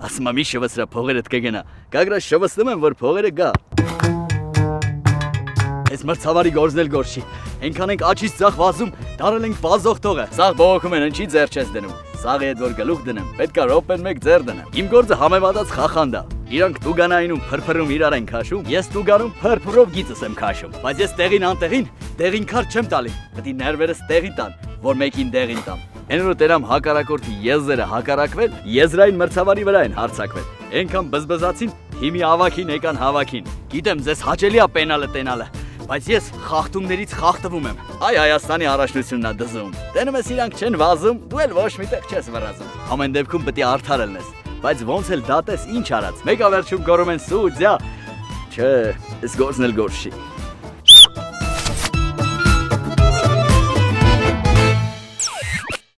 ասում եմ մի շվսրա փողերդ կգնա, գագրա շվսնում եմ, որ փողերը գա։ Այս մրցավարի գործնել գործի, ենքան ենք աչից ձախ վազում, դարել ենք վազող տողը, սաղ բողոքում են ընչի ձեր չես դնում, սաղի հետ որ գլուխ դնեմ, պետքա ռոպեն մեկ ձեր դնեմ, իմ գործը համեմատած խախանդա, իրանք տուգանայինում փրփրում իրար են քաշում, ես տուգանում փրփրով գիծս եմ քաշում, բայց ես տեղին անտեղին, տեղին քար չեմ տալի, պետք է ներվերս տեղի տան, որ մեկին տեղին տամ։ Հենրո տերամ հակարակորդի եզերը հակարակվել, եզրային մրցավարի վրա են հարցակվել, ենքան բզբզացին, հիմի ավակին եկան հավակին, գիտեմ ձեզ հաճելի է պենալը տենալը, բայց ես խախտումներից խախտվում եմ, այ Հայաստանի առաջնությունն է դզում, տենում ես իրանք չեն վազում, դու էլ ոչ միտեղ չես վրազում, ամեն դեպքում պետք է արդար ելնես, բայց ոնց էլ դատես ինչ արած, մեկ ավերջում գոռում են սուձյա, չէ, այս գործն էլ գործ չի։